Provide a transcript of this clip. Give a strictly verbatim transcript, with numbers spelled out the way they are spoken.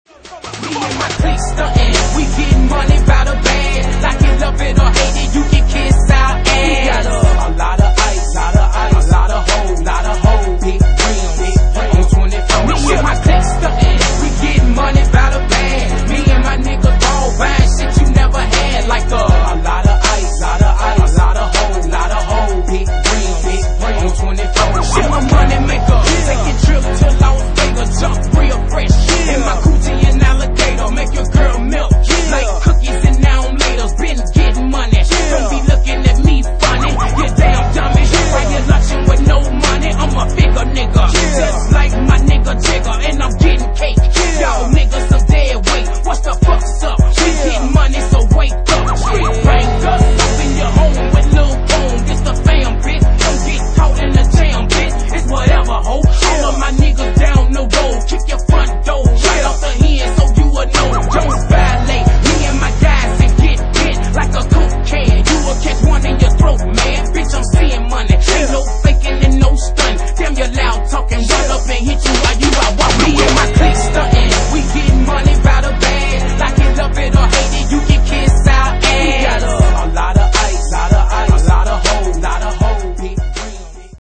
Me and my clique stuntin', we getting money by the bag. Like it, love it or hate it, you